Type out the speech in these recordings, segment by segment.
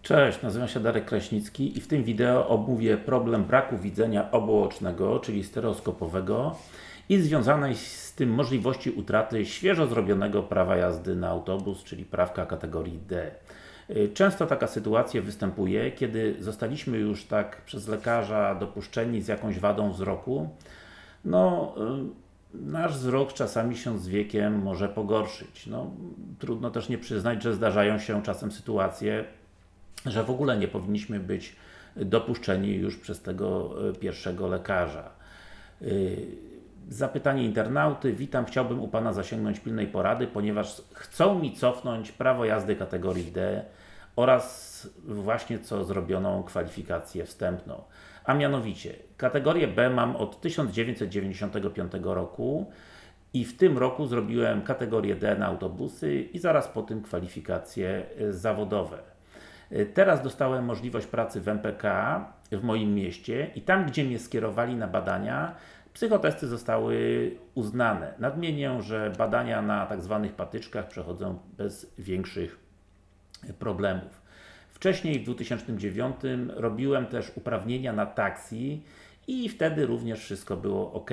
Cześć, nazywam się Darek Kraśnicki i w tym wideo omówię problem braku widzenia obuocznego, czyli stereoskopowego i związanej z tym możliwości utraty świeżo zrobionego prawa jazdy na autobus, czyli prawka kategorii D. Często taka sytuacja występuje, kiedy zostaliśmy już tak przez lekarza dopuszczeni z jakąś wadą wzroku. Nasz wzrok czasami się z wiekiem może pogorszyć. Trudno też nie przyznać, że zdarzają się czasem sytuacje, że w ogóle nie powinniśmy być dopuszczeni już przez tego pierwszego lekarza. Zapytanie internauty. Witam, chciałbym u Pana zasięgnąć pilnej porady, ponieważ chcą mi cofnąć prawo jazdy kategorii D oraz właśnie co zrobioną kwalifikację wstępną. A mianowicie, kategorię B mam od 1995 roku i w tym roku zrobiłem kategorię D na autobusy i zaraz po tym kwalifikacje zawodowe. Teraz dostałem możliwość pracy w MPK w moim mieście i tam, gdzie mnie skierowali na badania, psychotesty zostały uznane. Nadmienię, że badania na tak zwanych patyczkach przechodzą bez większych problemów. Wcześniej w 2009 robiłem też uprawnienia na taksi i wtedy również wszystko było ok.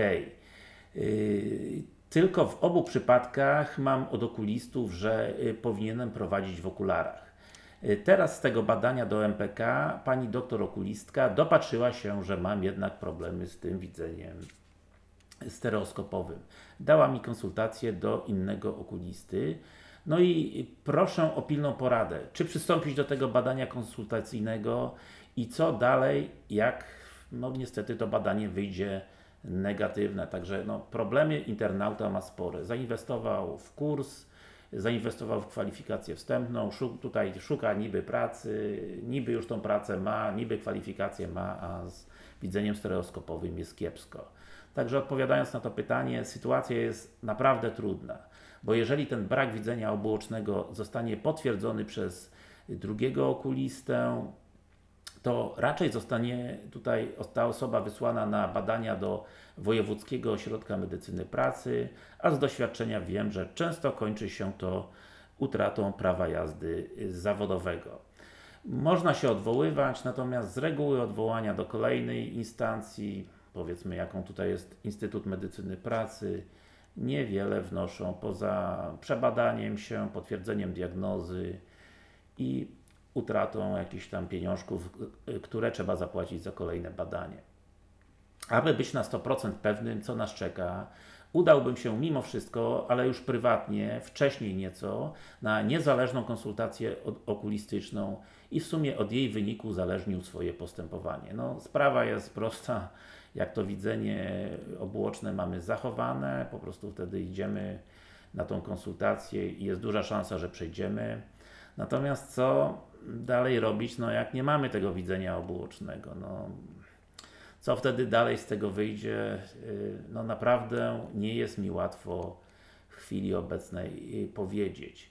Tylko w obu przypadkach mam od okulistów, że powinienem prowadzić w okularach. Teraz z tego badania do MPK pani doktor okulistka dopatrzyła się, że mam jednak problemy z tym widzeniem stereoskopowym. Dała mi konsultację do innego okulisty. No i proszę o pilną poradę, czy przystąpić do tego badania konsultacyjnego i co dalej, jak niestety to badanie wyjdzie negatywne. Także problemy internauta ma spore. Zainwestował w kurs, zainwestował w kwalifikację wstępną, tutaj szuka niby pracy, niby już tą pracę ma, niby kwalifikację ma, a z widzeniem stereoskopowym jest kiepsko. Także odpowiadając na to pytanie, sytuacja jest naprawdę trudna, bo jeżeli ten brak widzenia obuocznego zostanie potwierdzony przez drugiego okulistę, to raczej zostanie tutaj ta osoba wysłana na badania do Wojewódzkiego Ośrodka Medycyny Pracy, a z doświadczenia wiem, że często kończy się to utratą prawa jazdy zawodowego. Można się odwoływać, natomiast z reguły odwołania do kolejnej instancji, powiedzmy jaką tutaj jest Instytut Medycyny Pracy, niewiele wnoszą poza przebadaniem się, potwierdzeniem diagnozy i utratą jakichś tam pieniążków, które trzeba zapłacić za kolejne badanie. Aby być na 100% pewnym, co nas czeka, udałbym się mimo wszystko, ale już prywatnie, wcześniej nieco, na niezależną konsultację okulistyczną i w sumie od jej wyniku uzależnił swoje postępowanie. Sprawa jest prosta, jak to widzenie obuoczne mamy zachowane, po prostu wtedy idziemy na tą konsultację i jest duża szansa, że przejdziemy. Natomiast co dalej robić, jak nie mamy tego widzenia obuocznego? Co wtedy dalej z tego wyjdzie? Naprawdę nie jest mi łatwo w chwili obecnej powiedzieć.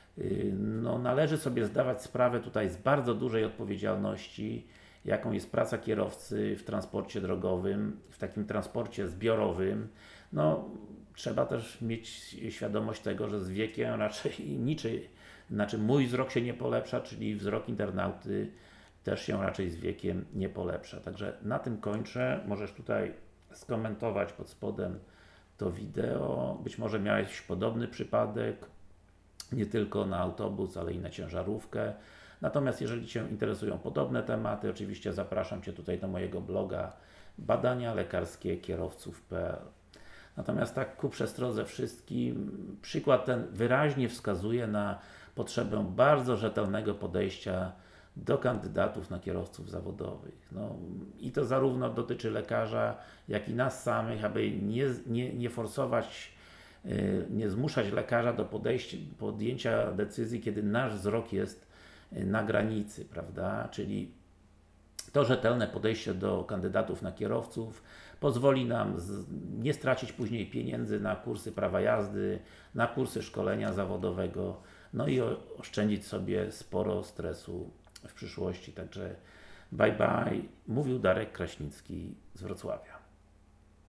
Należy sobie zdawać sprawę tutaj z bardzo dużej odpowiedzialności, jaką jest praca kierowcy w transporcie drogowym, w takim transporcie zbiorowym. Trzeba też mieć świadomość tego, że z wiekiem raczej mój wzrok się nie polepsza, czyli wzrok internauty też się raczej z wiekiem nie polepsza. Także na tym kończę. Możesz tutaj skomentować pod spodem to wideo. Być może miałeś podobny przypadek, nie tylko na autobus, ale i na ciężarówkę. Natomiast jeżeli Cię interesują podobne tematy, oczywiście zapraszam Cię tutaj do mojego bloga badania lekarskie kierowców.pl. Natomiast tak ku przestrodze wszystkim, przykład ten wyraźnie wskazuje na potrzebę bardzo rzetelnego podejścia do kandydatów na kierowców zawodowych. I to zarówno dotyczy lekarza, jak i nas samych, aby nie forsować, nie zmuszać lekarza do podjęcia decyzji, kiedy nasz wzrok jest na granicy, prawda? Czyli to rzetelne podejście do kandydatów na kierowców pozwoli nam nie stracić później pieniędzy na kursy prawa jazdy, na kursy szkolenia zawodowego, i oszczędzić sobie sporo stresu w przyszłości. Także bye bye, mówił Darek Kraśnicki z Wrocławia.